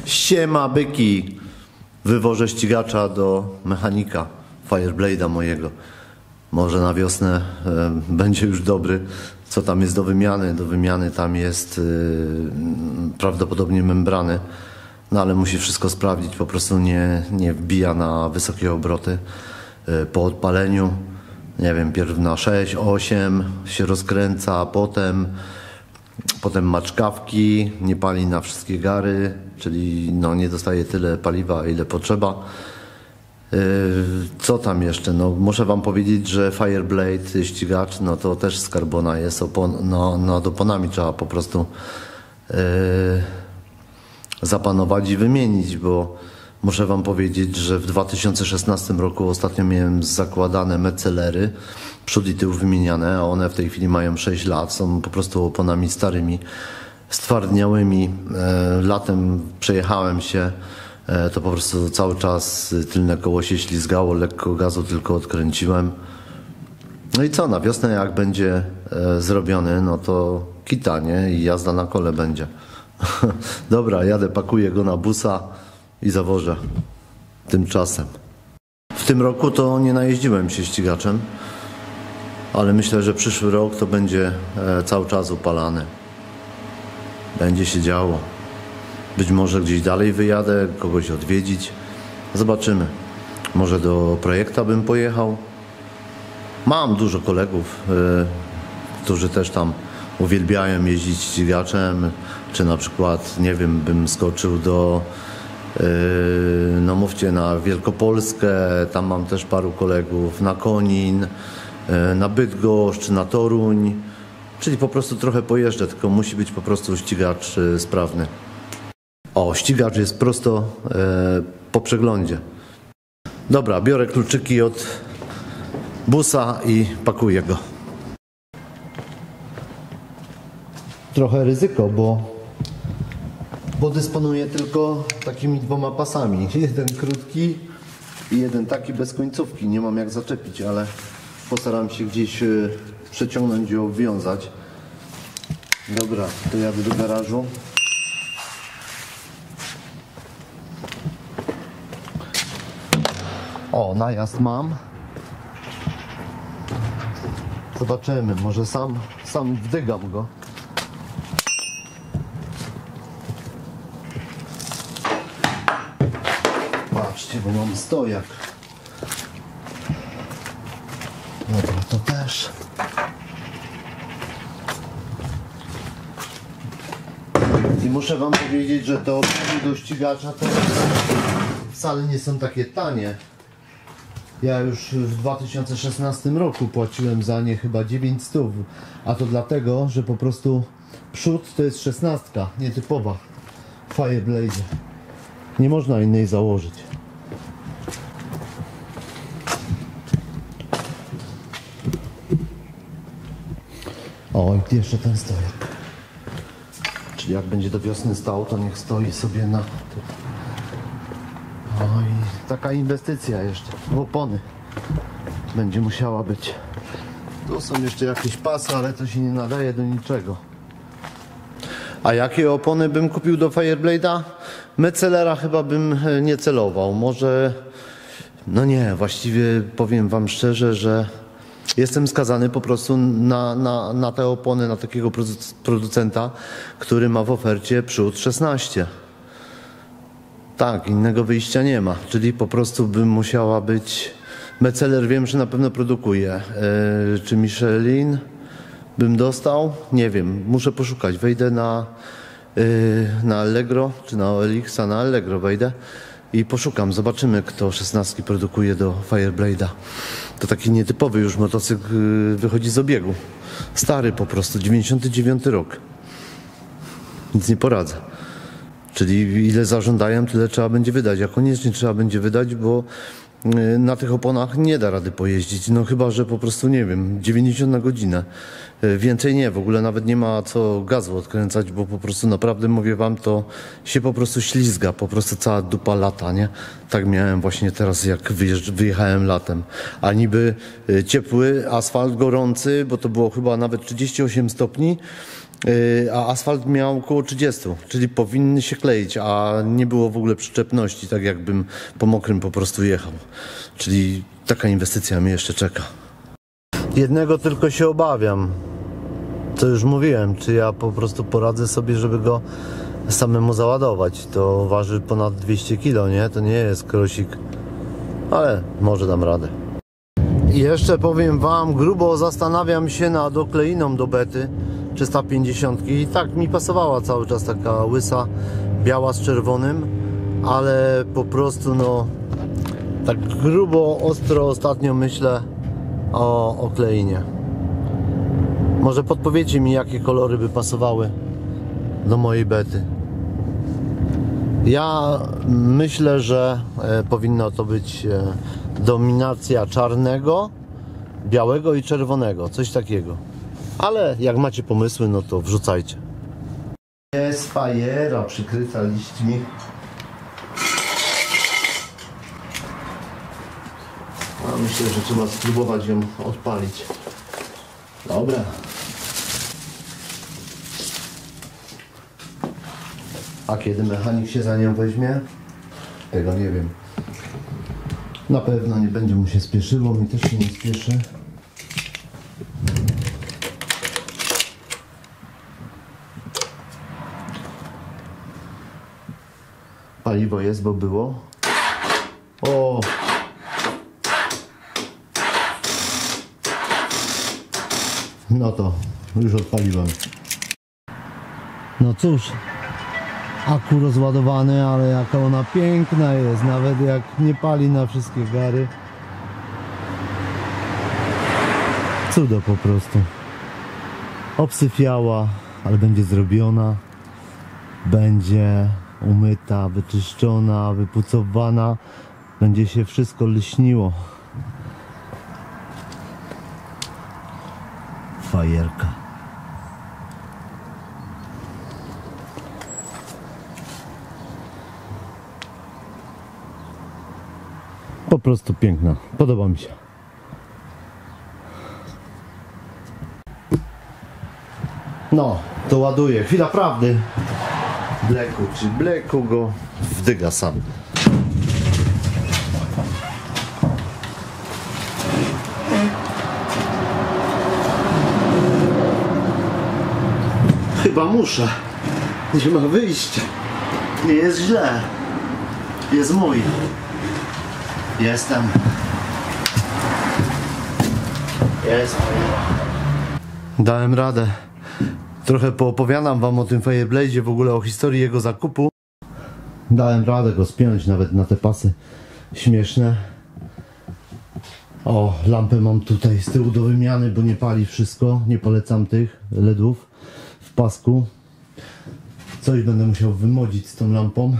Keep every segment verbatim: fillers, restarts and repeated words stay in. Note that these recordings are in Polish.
Siema byki! Wywożę ścigacza do mechanika Fireblade'a mojego. Może na wiosnę e, będzie już dobry. Co tam jest do wymiany? Do wymiany tam jest e, prawdopodobnie membrany. No ale musi wszystko sprawdzić. Po prostu nie, nie wbija na wysokie obroty. E, po odpaleniu, nie wiem, pierw na sześć, osiem się rozkręca, a potem Potem ma czkawki, nie pali na wszystkie gary, czyli no nie dostaje tyle paliwa, ile potrzeba. Yy, co tam jeszcze? No, muszę wam powiedzieć, że Fireblade ścigacz, no to też z karbona jest, opon, no, nad oponami trzeba po prostu yy, zapanować i wymienić, bo muszę wam powiedzieć, że w dwa tysiące szesnastym roku ostatnio miałem zakładane Metzellery, przód i tył wymieniane, a one w tej chwili mają sześć lat, są po prostu oponami starymi, stwardniałymi. E, latem przejechałem się, e, to po prostu cały czas tylne koło się ślizgało, lekko gazu tylko odkręciłem. No i co, na wiosnę jak będzie e, zrobiony, no to kita, nie? I jazda na kole będzie. Dobra, jadę, pakuję go na busa i zawożę tymczasem. W tym roku to nie najeździłem się ścigaczem, ale myślę, że przyszły rok to będzie e, cały czas upalany. Będzie się działo. Być może gdzieś dalej wyjadę, kogoś odwiedzić. Zobaczymy. Może do projekta bym pojechał. Mam dużo kolegów, e, którzy też tam uwielbiają jeździć ścigaczem. Czy na przykład, nie wiem, bym skoczył do, e, no mówcie, na Wielkopolskę. Tam mam też paru kolegów. Na Konin, na Bydgoszcz, na Toruń, czyli po prostu trochę pojeżdżę, tylko musi być po prostu ścigacz e, sprawny. O, ścigacz jest prosto e, po przeglądzie. Dobra, biorę kluczyki od busa i pakuję go. Trochę ryzyko, bo, bo dysponuję tylko takimi dwoma pasami. Jeden krótki i jeden taki bez końcówki. Nie mam jak zaczepić, ale postaram się gdzieś y, przeciągnąć i obwiązać. Dobra, to jadę do garażu. O, najazd mam. Zobaczymy, może sam, sam wdygam go. Patrzcie, bo mam stojak. Dobra, to też. I muszę wam powiedzieć, że te opony do ścigacza to wcale nie są takie tanie. Ja już w dwa tysiące szesnastym roku płaciłem za nie chyba dziewięć stów, a to dlatego, że po prostu przód to jest szesnastka, nietypowa w Fireblade'zie. Nie można innej założyć. O, i jeszcze ten stojak. Czyli jak będzie do wiosny stał, to niech stoi sobie na... O, i taka inwestycja jeszcze w opony będzie musiała być. Tu są jeszcze jakieś pasy, ale to się nie nadaje do niczego. A jakie opony bym kupił do Fireblade'a? Metzellera chyba bym nie celował. Może... No nie, właściwie powiem wam szczerze, że jestem skazany po prostu na, na, na te opony, na takiego producenta, który ma w ofercie przód szesnaście. Tak, innego wyjścia nie ma. Czyli po prostu bym musiała być... Metzeler wiem, że na pewno produkuje. Yy, czy Michelin bym dostał? Nie wiem, muszę poszukać. Wejdę na, yy, na Allegro, czy na O L X-a, na Allegro wejdę i poszukam. Zobaczymy, kto szesnastki produkuje do Fireblade'a. To taki nietypowy już motocykl wychodzi z obiegu. Stary po prostu, dziewięćdziesiąty dziewiąty rok. Nic nie poradzę. Czyli ile zażądają, tyle trzeba będzie wydać. A koniecznie trzeba będzie wydać, bo na tych oponach nie da rady pojeździć. No chyba, że po prostu, nie wiem, dziewięćdziesiąt na godzinę. Więcej nie, w ogóle nawet nie ma co gazu odkręcać, bo po prostu naprawdę, mówię wam, to się po prostu ślizga, po prostu cała dupa lata, nie? Tak miałem właśnie teraz, jak wyjechałem latem. A niby ciepły asfalt, gorący, bo to było chyba nawet trzydzieści osiem stopni, Yy, a asfalt miał około trzydzieści, czyli powinny się kleić, a nie było w ogóle przyczepności, tak jakbym po mokrym po prostu jechał. Czyli taka inwestycja mnie jeszcze czeka. Jednego tylko się obawiam, co już mówiłem, czy ja po prostu poradzę sobie, żeby go samemu załadować. To waży ponad dwieście kilo, nie? To nie jest krosik, ale może dam radę. I jeszcze powiem wam, grubo zastanawiam się nad okleiną do bety trzysta pięćdziesiąt i tak mi pasowała cały czas taka łysa, biała z czerwonym, ale po prostu no tak grubo, ostro ostatnio myślę o okleinie. Może podpowiecie mi, jakie kolory by pasowały do mojej bety. Ja myślę, że e, powinno to być e, dominacja czarnego, białego i czerwonego, coś takiego. Ale jak macie pomysły, no to wrzucajcie. Jest fajera przykryta liśćmi. A myślę, że trzeba spróbować ją odpalić. Dobra. A kiedy mechanik się za nią weźmie? Tego nie wiem. Na pewno nie będzie mu się spieszyło, mi też się nie spieszy. Paliwo jest, bo było. O! No to już odpaliłem. No cóż, akku rozładowany, ale jaka ona piękna jest, nawet jak nie pali na wszystkie gary. Cudo po prostu. Obsyfiała, ale będzie zrobiona. Będzie umyta, wyczyszczona, wypucowana. Będzie się wszystko lśniło. Fajerka. Po prostu piękna. Podoba mi się. No, to ładuję. Chwila prawdy. Bleku, czy bleku go wdyga sam. Chyba muszę. Nie ma wyjścia. Nie jest źle. Jest mój. Jestem. Jest. Dałem radę. Trochę poopowiadam wam o tym Fireblade'zie, w ogóle o historii jego zakupu. Dałem radę go spiąć nawet na te pasy śmieszne. O, lampę mam tutaj z tyłu do wymiany, bo nie pali wszystko. Nie polecam tych ledów w pasku. Coś będę musiał wymodzić z tą lampą.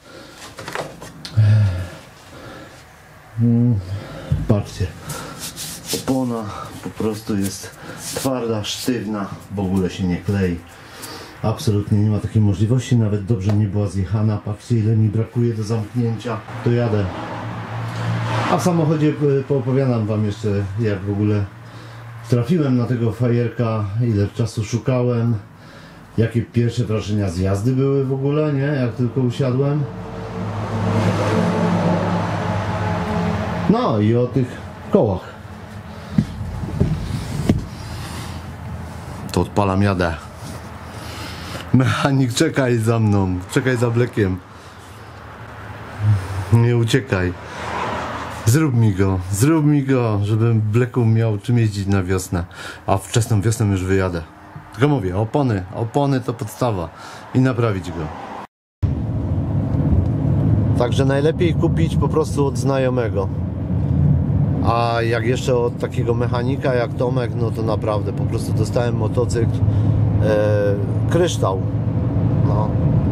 Hmm, patrzcie, opona po prostu jest twarda, sztywna, w ogóle się nie klei. Absolutnie nie ma takiej możliwości, nawet dobrze nie była zjechana. Patrzcie, ile mi brakuje do zamknięcia. To jadę. A w samochodzie poopowiadam wam jeszcze, jak w ogóle trafiłem na tego fajerka, ile czasu szukałem, jakie pierwsze wrażenia z jazdy były w ogóle, nie? Jak tylko usiadłem. No i o tych kołach. To odpalam, jadę. Mechanik, czekaj za mną. Czekaj za blekiem. Nie uciekaj. Zrób mi go. Zrób mi go, żebym bleku miał czym jeździć na wiosnę. A wczesną wiosną już wyjadę. Tylko mówię, opony. Opony to podstawa. I naprawić go. Także najlepiej kupić po prostu od znajomego. A jak jeszcze od takiego mechanika jak Tomek, no to naprawdę po prostu dostałem motocykl e, kryształ. No.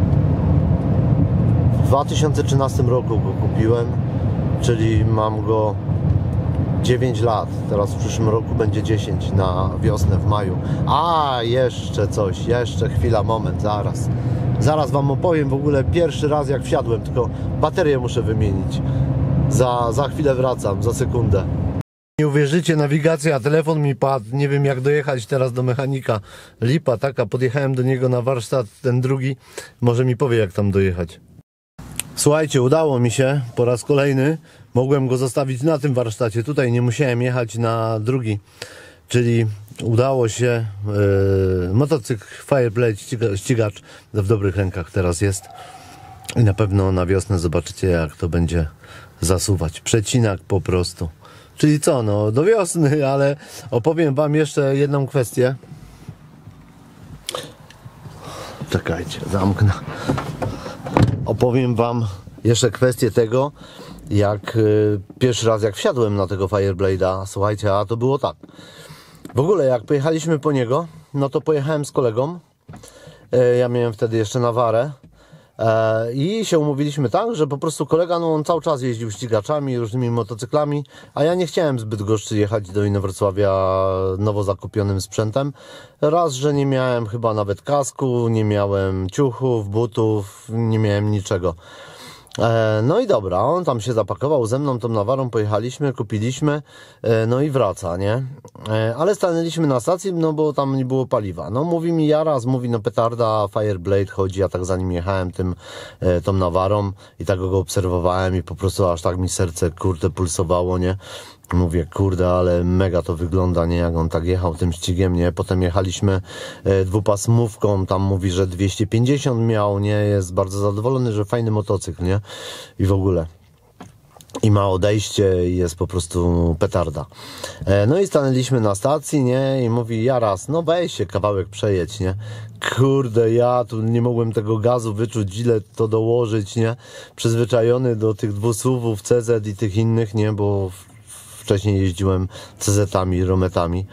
W dwa tysiące trzynastym roku go kupiłem, czyli mam go dziewięć lat. Teraz w przyszłym roku będzie dziesięć, na wiosnę, w maju. A jeszcze coś, jeszcze chwila, moment, zaraz. Zaraz wam opowiem w ogóle pierwszy raz jak wsiadłem, tylko baterię muszę wymienić. Za, za chwilę wracam, za sekundę. Nie uwierzycie, nawigacja, telefon mi padł, nie wiem jak dojechać teraz do mechanika. Lipa taka, podjechałem do niego na warsztat, ten drugi, może mi powie jak tam dojechać. Słuchajcie, udało mi się po raz kolejny, mogłem go zostawić na tym warsztacie, tutaj nie musiałem jechać na drugi, czyli udało się, yy, motocykl Fireblade ściga, ścigacz w dobrych rękach teraz jest i na pewno na wiosnę zobaczycie jak to będzie zasuwać, przecinak po prostu. Czyli co, no do wiosny, ale opowiem wam jeszcze jedną kwestię. Czekajcie, zamknę. Opowiem wam jeszcze kwestię tego, jak y, pierwszy raz jak wsiadłem na tego Fireblade'a. Słuchajcie, a to było tak. W ogóle jak pojechaliśmy po niego, no to pojechałem z kolegą. Y, ja miałem wtedy jeszcze Nawarę. I się umówiliśmy tak, że po prostu kolega, no on cały czas jeździł ścigaczami, różnymi motocyklami, a ja nie chciałem zbyt Bydgoszczy jechać do Inowrocławia nowo zakupionym sprzętem. Raz, że nie miałem chyba nawet kasku, nie miałem ciuchów, butów, nie miałem niczego. No i dobra, on tam się zapakował ze mną, tą Nawarą pojechaliśmy, kupiliśmy, no i wraca, nie? Ale stanęliśmy na stacji, no bo tam nie było paliwa. No mówi mi Jaras, mówi no petarda, Fireblade chodzi, ja tak za nim jechałem tym, tą Nawarą i tak go obserwowałem i po prostu aż tak mi serce, kurde, pulsowało, nie? Mówię, kurde, ale mega to wygląda, nie? Jak on tak jechał tym ścigiem, nie? Potem jechaliśmy e, dwupasmówką, tam mówi, że dwieście pięćdziesiąt miał, nie? Jest bardzo zadowolony, że fajny motocykl, nie? I w ogóle. I ma odejście i jest po prostu petarda. E, no i stanęliśmy na stacji, nie? I mówi, Jaras, no weź się kawałek przejedź, nie? Kurde, ja tu nie mogłem tego gazu wyczuć, ile to dołożyć, nie? Przyzwyczajony do tych dwusuwów, C Z i tych innych, nie? Bo wcześniej jeździłem C Z-ami, Rometami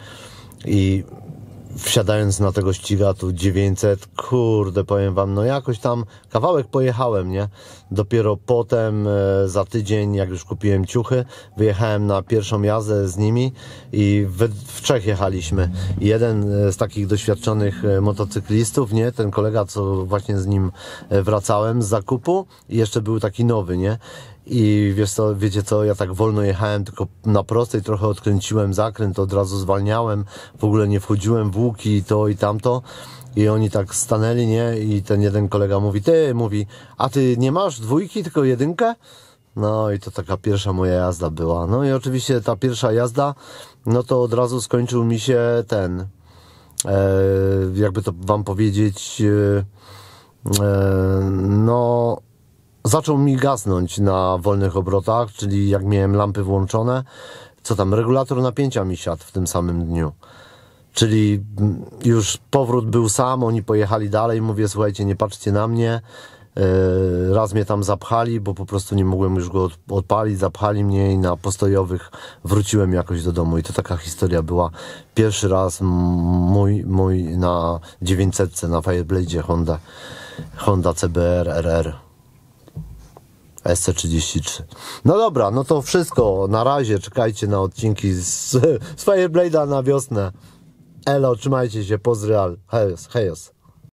i wsiadając na tego ściga tu dziewięćset, kurde, powiem wam, no jakoś tam kawałek pojechałem, nie? Dopiero potem e, za tydzień, jak już kupiłem ciuchy, wyjechałem na pierwszą jazdę z nimi i w, w trzech jechaliśmy. Jeden z takich doświadczonych motocyklistów, nie? Ten kolega, co właśnie z nim wracałem z zakupu i jeszcze był taki nowy, nie? I wiesz co, wiecie co, ja tak wolno jechałem, tylko na prostej trochę odkręciłem zakręt, od razu zwalniałem, w ogóle nie wchodziłem w łuki, to i tamto. I oni tak stanęli, nie? I ten jeden kolega mówi, ty, mówi, a ty nie masz dwójki, tylko jedynkę? No i to taka pierwsza moja jazda była. No i oczywiście ta pierwsza jazda, no to od razu skończył mi się ten, e, jakby to wam powiedzieć, e, e, no... zaczął mi gasnąć na wolnych obrotach, czyli jak miałem lampy włączone, co tam, regulator napięcia mi siadł w tym samym dniu. Czyli już powrót był sam, oni pojechali dalej, mówię, słuchajcie, nie patrzcie na mnie. Raz mnie tam zapchali, bo po prostu nie mogłem już go odpalić, zapchali mnie i na postojowych wróciłem jakoś do domu. I to taka historia była. Pierwszy raz mój, mój na dziewięćsetce, na Fireblade'zie Honda, Honda C B R R R. S C trzydzieści trzy. No dobra, no to wszystko. Na razie czekajcie na odcinki z, z Fireblade'a na wiosnę. Elo, trzymajcie się, pozdro, hejos, hejos.